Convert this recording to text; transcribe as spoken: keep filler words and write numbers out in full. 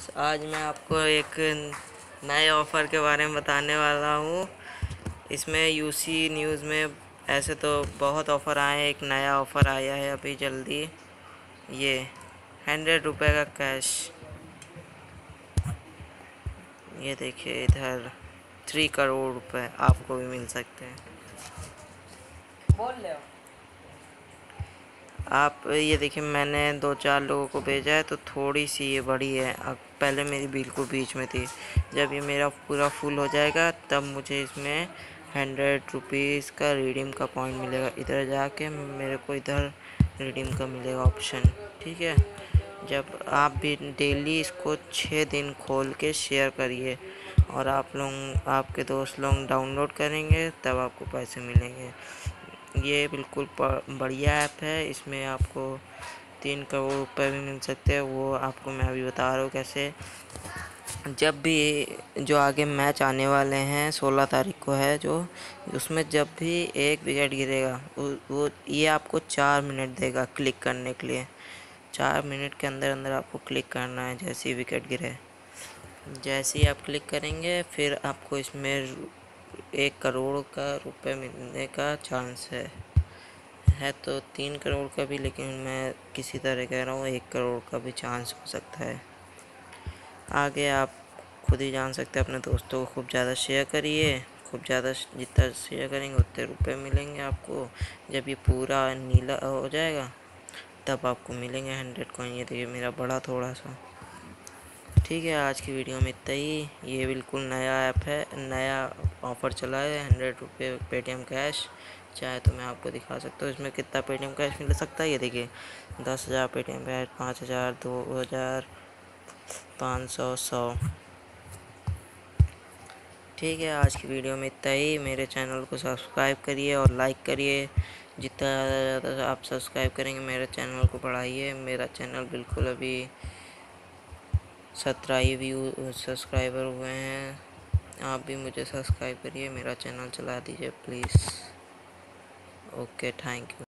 Friends, आज मैं आपको एक नए ऑफ़र के बारे में बताने वाला हूँ। इसमें यूसी न्यूज़ में ऐसे तो बहुत ऑफ़र आए हैं, एक नया ऑफ़र आया है अभी जल्दी। ये हंड्रेड रुपये का कैश, ये देखिए इधर थ्री करोड़ रुपए आपको भी मिल सकते हैं। बोल ले। आप ये देखिए, मैंने दो चार लोगों को भेजा है तो थोड़ी सी ये बड़ी है। अब पहले मेरी बिल्कुल बीच में थी। जब ये मेरा पूरा फुल हो जाएगा तब मुझे इसमें हंड्रेड रुपीज़ का रिडीम का पॉइंट मिलेगा। इधर जाके मेरे को इधर रिडीम का मिलेगा ऑप्शन, ठीक है। जब आप भी डेली इसको छः दिन खोल के शेयर करिए और आप लोग आपके दोस्त लोग डाउनलोड करेंगे तब आपको पैसे मिलेंगे। ये बिल्कुल बढ़िया ऐप है। इसमें आपको तीन करोड़ रुपए भी मिल सकते हैं। वो आपको मैं अभी बता रहा हूँ कैसे। जब भी जो आगे मैच आने वाले हैं, सोलह तारीख को है जो, उसमें जब भी एक विकेट गिरेगा वो, वो ये आपको चार मिनट देगा क्लिक करने के लिए। चार मिनट के अंदर अंदर आपको क्लिक करना है जैसे ही विकेट गिरे। जैसे ही आप क्लिक करेंगे फिर आपको इसमें एक करोड़ का रुपए मिलने का चांस है है तो तीन करोड़ का भी, लेकिन मैं किसी तरह कह रहा हूँ एक करोड़ का भी चांस हो सकता है। आगे आप खुद ही जान सकते हैं। अपने दोस्तों को खूब ज़्यादा शेयर करिए, खूब ज़्यादा जितना शेयर करेंगे उतने रुपए मिलेंगे आपको। जब ये पूरा नीला हो जाएगा तब आपको मिलेंगे हंड्रेड कॉइन। ये देखिए मेरा बड़ा थोड़ा सा। ठीक है, आज की वीडियो में इतना ही। ये बिल्कुल नया ऐप है, नया ऑफ़र चला है। हंड्रेड रुपये पेटीएम कैश, चाहे तो मैं आपको दिखा सकता हूँ इसमें कितना पेटीएम कैश मिल सकता है। ये देखिए दस हज़ार पेटीएम कैश, पाँच हज़ार, दो हज़ार, पाँच सौ, सौ। ठीक है, आज की वीडियो में इतना ही। मेरे चैनल को सब्सक्राइब करिए और लाइक करिए। जितना ज़्यादा आप सब्सक्राइब करेंगे मेरे चैनल को बढ़ाइए। मेरा चैनल बिल्कुल अभी सत्रह ही व्यू सब्सक्राइबर हुए हैं। आप भी मुझे सब्सक्राइब करिए, मेरा चैनल चला दीजिए प्लीज़। Okay, thank you.